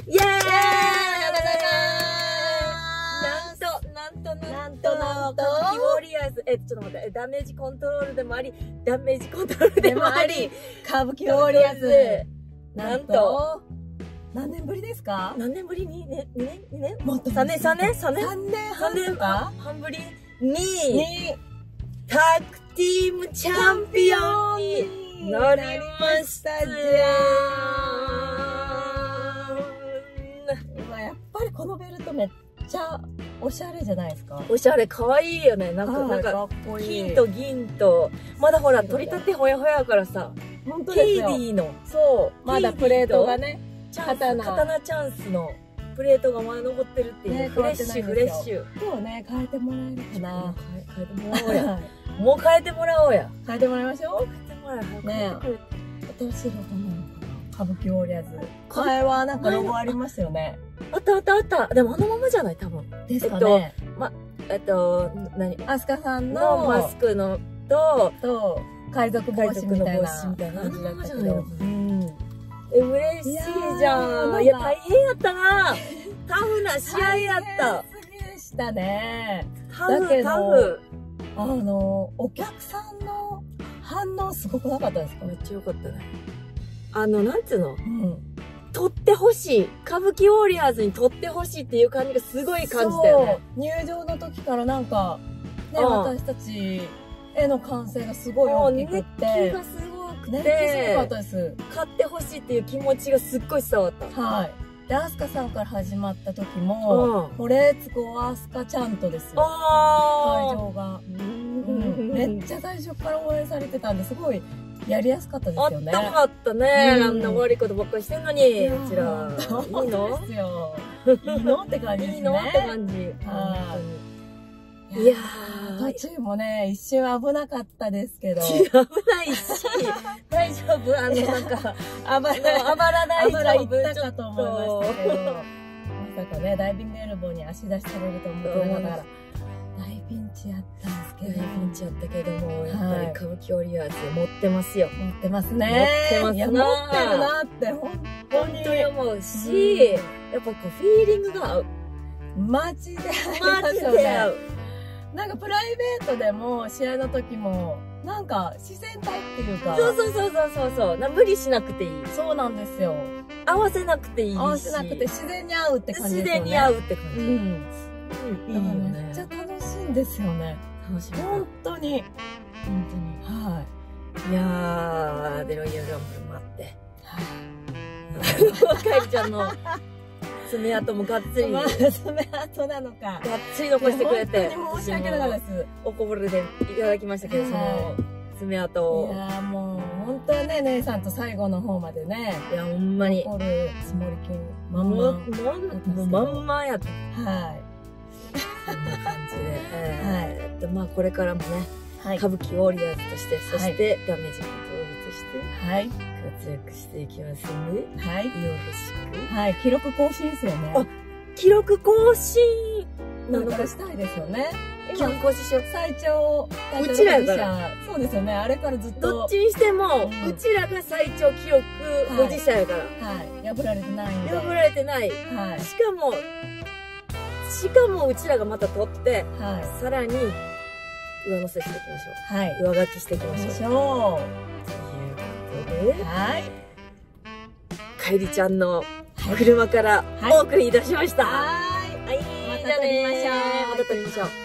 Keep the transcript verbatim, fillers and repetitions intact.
イエーイなんと、なんと、 なんとなんと、キウォリアーズ、え、ちょっと待って、ダメージコントロールでもあり、ダメージコントロールでもあり、 歌舞伎ウォリアーズ。 なんと、 何年ぶりですか？ 何年ぶりにね、にねんにねんもっと。 さんねんさんねんさんねんさんねんはんとか半ぶりに、 に、 タッグチームチャンピオンになりましたじゃーん。やっぱりこのベルトめっちゃおしゃれじゃないですか？ おしゃれ、かわいいよね。なんか、なんか、金と銀と、まだほら、取り立てほやほやからさ、 本当ケイデですよ。 ィの、 そう、まだプレートがね、 刀、刀チャンスのプレートがまだ残ってるっていう、 ねフレッシュ、フレッシュ。 今日ね、変えてもらえるかな。 変えてもらおうや。もう変えてもらおうや。 変えてもらいましょう。 変えてもらおう。 ねえ。新しいロゴなのかな？歌舞伎ウォリアーズ。前はなんかロゴありましたよね。 あったあったあった。でもあのままじゃない多分。 ですかね。 ま、えっと、何アスカさんののマスクのと、 と、海賊帽子みたいな感じだったけど。 うん。え、嬉しいじゃん。いや、大変やったな。タフな試合やった。 大変すぎでしたね。 タフ、タフ。 あの、お客さんの反応すごくなかったですか？ めっちゃよかったね。あの、なんつうの？ うん。 撮ってほしい。歌舞伎ウォリアーズに撮ってほしいっていう感じがすごい感じたよね。 入場の時からなんか、ね、私たちへの歓声がすごい大きくて。 熱気がすごくて。 熱気すごかったです。 買ってほしいっていう気持ちがすっごい伝わった。 はい。で、アスカさんから始まった時も、うん、レッツゴーアスカちゃんとですよ。会場が。うん、めっちゃ最初から応援されてたんで、すごいやりやすかったですよね。 あったかったね。あんな悪いことばっかりしてんのに、うちら。いいのですよ。いいのって感じですね。 いいのって感じ。 はい。 いやー、途中もね、一瞬危なかったですけど。 危ないし、大丈夫あの、なんか、 あばら、 あばら大丈夫行ったかと思いましたけど。まさかね、ダイビングエルボーに足出しされると思ってなかったから。大ピンチやったんですけど。 大ピンチやったけども、やっぱり歌舞伎ウォリアーズ持ってますよ。 持ってますね。 持ってますな。 持ってるなって、本当に。 本当に思うし、やっぱこう、フィーリングが合う。 マジで合いますよね。マジで合う。 なんかプライベートでも試合の時もなんか自然体っていうか、 そうそうそうそうそうそうな、無理しなくていい。 そうなんですよ。 合わせなくていいし、 合わせなくて自然に合うって感じですよね。 自然に合うって感じ。うん。 いいよね。めっちゃ楽しいんですよね。 楽しい。 本当に本当に。 はい。 いやー、でロイヤルランブルもあって、はい。かえりちゃんの爪痕もがっつり。 爪痕なのか。 がっつり残してくれて。 本当に申し訳なかったです。 おこぼれでいただきましたけど、その爪痕を。 いやーもう、本当はね、姉さんと最後の方までね。 いや、ほんまに。 残るつもりきまんま。 もうまんまやった。 はい。 こんな感じで。えー、まあこれからもね、歌舞伎ウォリアーズとして、そしてダメージコントロールとして、はい。活躍していきますんで、はい。よろしく。 はい。記録更新ですよね。あ、 記録更新なのかしたいですよね。 記録更新しよう。 最長、 うちらやから。 そうですよね。あれからずっと。 どっちにしても、うちらが最長記録保持者やから。 はい。破られてないんで。 破られてない。はい。しかも、しかもうちらがまた取って、はい、さらに上乗せしていきましょう。はい。上書きしていきましょう。しょう。ということで、はい。かえりちゃんの車からお送りいたしました。はい。はい。また撮りましょう。また撮りましょう。